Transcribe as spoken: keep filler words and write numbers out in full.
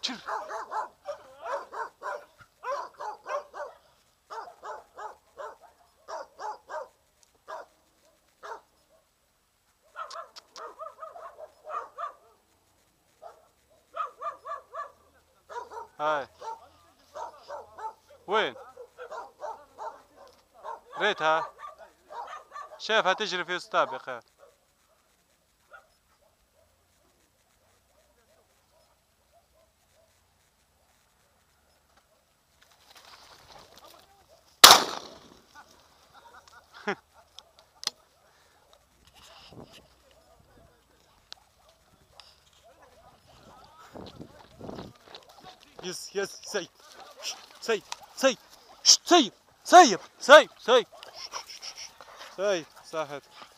Çır. هاي وين؟ ريتها شايفها تجري في السابق. يس يس سيب سيب سيب سيب سيب سيب سيب سيب صحت.